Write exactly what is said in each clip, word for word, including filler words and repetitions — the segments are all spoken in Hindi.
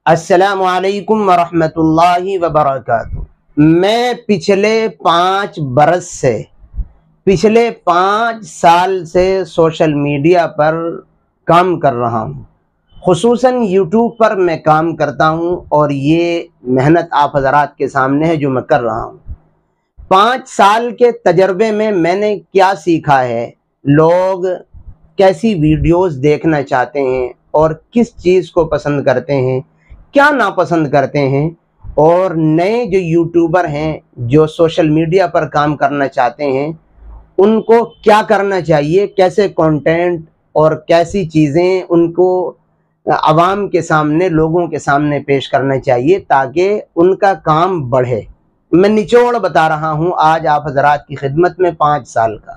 अस्सलामु अलैकुम वरहमतुल्लाहि वबरकातुहू। मैं पिछले पाँच बरस से पिछले पाँच साल से सोशल मीडिया पर काम कर रहा हूँ। खुसूसन यूट्यूब पर मैं काम करता हूँ और ये मेहनत आप हज़रात के सामने है जो मैं कर रहा हूँ। पाँच साल के तजर्बे में मैंने क्या सीखा है, लोग कैसी वीडियोस देखना चाहते हैं और किस चीज़ को पसंद करते हैं, क्या नापसंद करते हैं, और नए जो यूट्यूबर हैं जो सोशल मीडिया पर काम करना चाहते हैं उनको क्या करना चाहिए, कैसे कंटेंट और कैसी चीज़ें उनको आवाम के सामने, लोगों के सामने पेश करना चाहिए ताकि उनका काम बढ़े। मैं निचोड़ बता रहा हूँ आज आप हज़रात की खिदमत में पाँच साल का।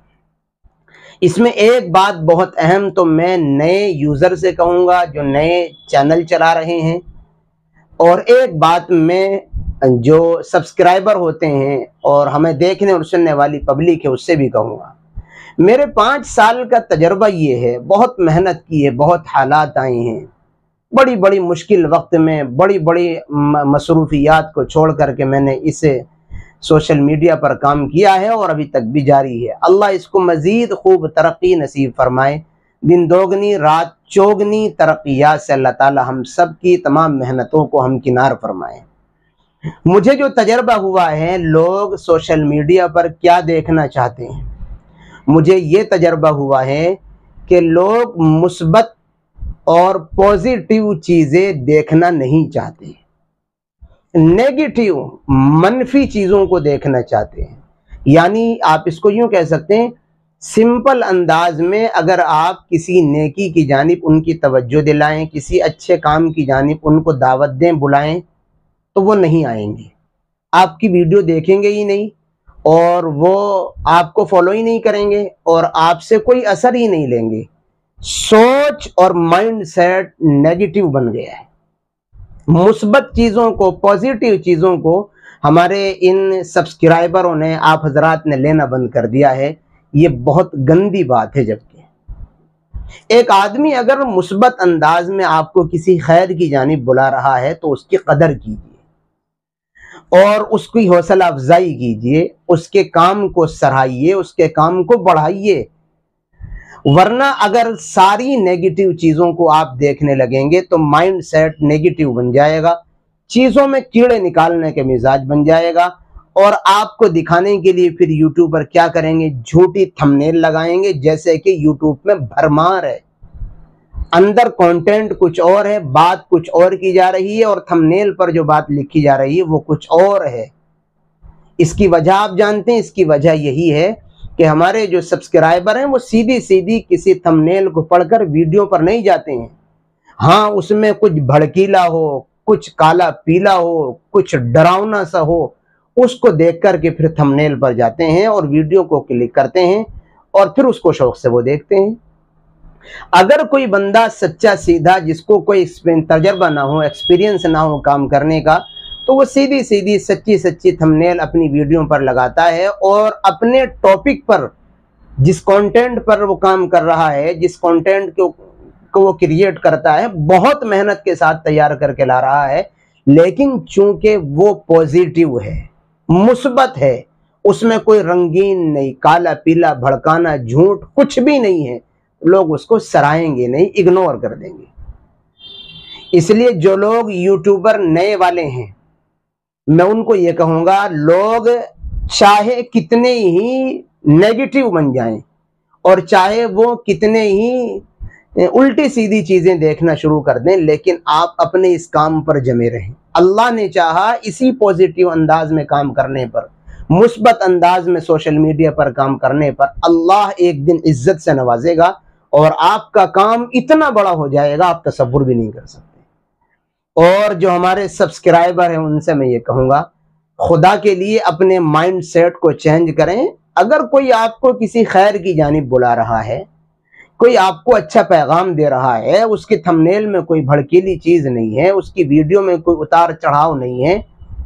इसमें एक बात बहुत अहम तो मैं नए यूज़र से कहूँगा जो नए चैनल चला रहे हैं, और एक बात मैं जो सब्सक्राइबर होते हैं और हमें देखने और सुनने वाली पब्लिक है उससे भी कहूँगा। मेरे पाँच साल का तजर्बा ये है, बहुत मेहनत की है, बहुत हालात आए हैं, बड़ी बड़ी मुश्किल वक्त में बड़ी बड़ी मसरूफियात को छोड़ करके मैंने इसे सोशल मीडिया पर काम किया है और अभी तक भी जारी है। अल्लाह इसको मज़ीद खूब तरक्की नसीब फरमाए, दिन दोगनी रात चौगनी तरक्कियात से अल्लाह ताला हम सब की तमाम मेहनतों को हम किनार फरमाए। मुझे जो तजर्बा हुआ है, लोग सोशल मीडिया पर क्या देखना चाहते हैं, मुझे ये तजर्बा हुआ है कि लोग मुस्बत और पॉजिटिव चीज़ें देखना नहीं चाहते, नेगेटिव मनफी चीज़ों को देखना चाहते हैं। यानी आप इसको यूँ कह सकते हैं, सिंपल अंदाज में अगर आप किसी नेकी की जानिब उनकी तवज्जो दिलाएं, किसी अच्छे काम की जानिब उनको दावत दें, बुलाएं, तो वो नहीं आएंगे, आपकी वीडियो देखेंगे ही नहीं और वो आपको फॉलो ही नहीं करेंगे और आपसे कोई असर ही नहीं लेंगे। सोच और माइंड सेट नेगेटिव बन गया है। मुस्बत चीज़ों को, पॉजिटिव चीज़ों को हमारे इन सब्सक्राइबरों ने, आप हजरात ने लेना बंद कर दिया है। ये बहुत गंदी बात है। जबकि एक आदमी अगर मुस्बत अंदाज में आपको किसी खैर की जानिब बुला रहा है तो उसकी कदर कीजिए और उसकी हौसला अफजाई कीजिए, उसके काम को सराहिए, उसके काम को बढ़ाइए। वरना अगर सारी नेगेटिव चीज़ों को आप देखने लगेंगे तो माइंड सेट नेगेटिव बन जाएगा, चीज़ों में कीड़े निकालने के मिजाज बन जाएगा और आपको दिखाने के लिए फिर यूट्यूब पर क्या करेंगे, झूठी थंबनेल लगाएंगे। जैसे कि यूट्यूब में भरमार है, अंदर कंटेंट कुछ और है, बात कुछ और की जा रही है और थंबनेल पर जो बात लिखी जा रही है वो कुछ और है। इसकी वजह आप जानते हैं, इसकी वजह यही है कि हमारे जो सब्सक्राइबर हैं वो सीधी सीधी किसी थंबनेल को पढ़कर वीडियो पर नहीं जाते हैं। हाँ, उसमें कुछ भड़कीला हो, कुछ काला पीला हो, कुछ डरावना सा हो, उसको देख कर के फिर थंबनेल पर जाते हैं और वीडियो को क्लिक करते हैं और फिर उसको शौक से वो देखते हैं। अगर कोई बंदा सच्चा सीधा, जिसको कोई तजर्बा ना हो, एक्सपीरियंस ना हो काम करने का, तो वो सीधी सीधी सच्ची सच्ची थंबनेल अपनी वीडियो पर लगाता है और अपने टॉपिक पर, जिस कंटेंट पर वो काम कर रहा है, जिस कंटेंट को, को वो क्रिएट करता है, बहुत मेहनत के साथ तैयार करके ला रहा है, लेकिन चूंकि वो पॉजिटिव है, मुस्बत है, उसमें कोई रंगीन नहीं, काला पीला भड़काना झूठ कुछ भी नहीं है, लोग उसको सराहेंगे नहीं, इग्नोर कर देंगे। इसलिए जो लोग यूट्यूबर नए वाले हैं, मैं उनको ये कहूँगा, लोग चाहे कितने ही नेगेटिव बन जाएं और चाहे वो कितने ही उल्टी सीधी चीज़ें देखना शुरू कर दें, लेकिन आप अपने इस काम पर जमे रहें। अल्लाह ने चाहा इसी पॉजिटिव अंदाज में काम करने पर, मुस्बत अंदाज में सोशल मीडिया पर काम करने पर अल्लाह एक दिन इज्जत से नवाजेगा और आपका काम इतना बड़ा हो जाएगा आप तसव्वुर भी नहीं कर सकते। और जो हमारे सब्सक्राइबर हैं उनसे मैं ये कहूँगा, खुदा के लिए अपने माइंड सेट को चेंज करें। अगर कोई आपको किसी खैर की जानिब बुला रहा है, कोई आपको अच्छा पैगाम दे रहा है, उसके थंबनेल में कोई भड़कीली चीज़ नहीं है, उसकी वीडियो में कोई उतार चढ़ाव नहीं है,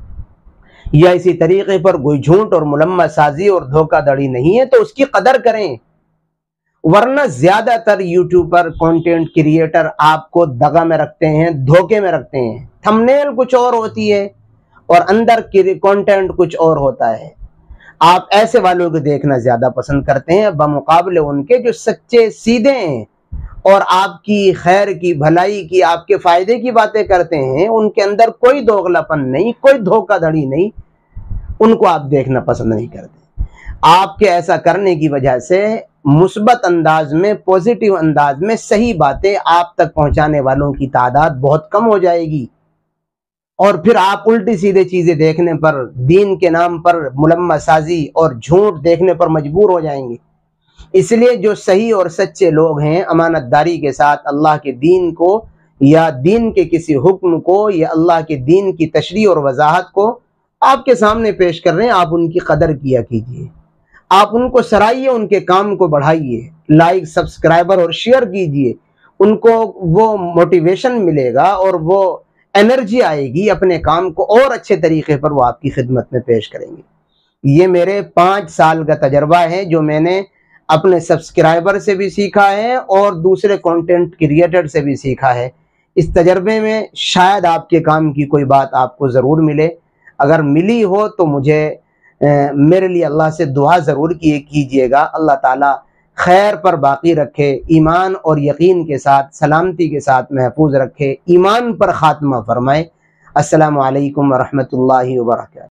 या इसी तरीके पर कोई झूठ और मुलम्मा साजी और धोखाधड़ी नहीं है, तो उसकी कदर करें, वरना ज्यादातर यूट्यूबर, कंटेंट क्रिएटर आपको दगा में रखते हैं, धोखे में रखते हैं। थंबनेल कुछ और होती है और अंदर कंटेंट कुछ और होता है। आप ऐसे वालों को देखना ज्यादा पसंद करते हैं बमुकाबले उनके जो सच्चे सीधे हैं और आपकी खैर की, भलाई की, आपके फायदे की बातें करते हैं। उनके अंदर कोई दोगलापन नहीं, कोई धोखाधड़ी नहीं, उनको आप देखना पसंद नहीं करते। आपके ऐसा करने की वजह से मुस्बत अंदाज में, पॉजिटिव अंदाज में सही बातें आप तक पहुंचाने वालों की तादाद बहुत कम हो जाएगी और फिर आप उल्टी सीधे चीजें देखने पर, दीन के नाम पर मुलम्मा साजी और झूठ देखने पर मजबूर हो जाएंगे। इसलिए जो सही और सच्चे लोग हैं, अमानतदारी के साथ अल्लाह के दीन को या दीन के किसी हुक्म को या अल्लाह के दीन की तशरीह और वजाहत को आपके सामने पेश कर रहे हैं, आप उनकी कदर किया कीजिए, आप उनको सराहिए, उनके काम को बढ़ाइए, लाइक, सब्सक्राइबर और शेयर कीजिए। उनको वो मोटिवेशन मिलेगा और वो एनर्जी आएगी, अपने काम को और अच्छे तरीके पर वो आपकी खिदमत में पेश करेंगे। ये मेरे पाँच साल का तजर्बा है जो मैंने अपने सब्सक्राइबर से भी सीखा है और दूसरे कंटेंट क्रिएटर से भी सीखा है। इस तजर्बे में शायद आपके काम की कोई बात आपको ज़रूर मिले। अगर मिली हो तो मुझे ए, मेरे लिए अल्लाह से दुआ ज़रूर किए कीजिएगा। अल्लाह ताला खैर पर बाकी रखे, ईमान और यकीन के साथ, सलामती के साथ महफूज रखे, ईमान पर ख़ात्मा फरमाए। अस्सलामु अलैकुम व रहमतुल्लाहि व बरकातहू।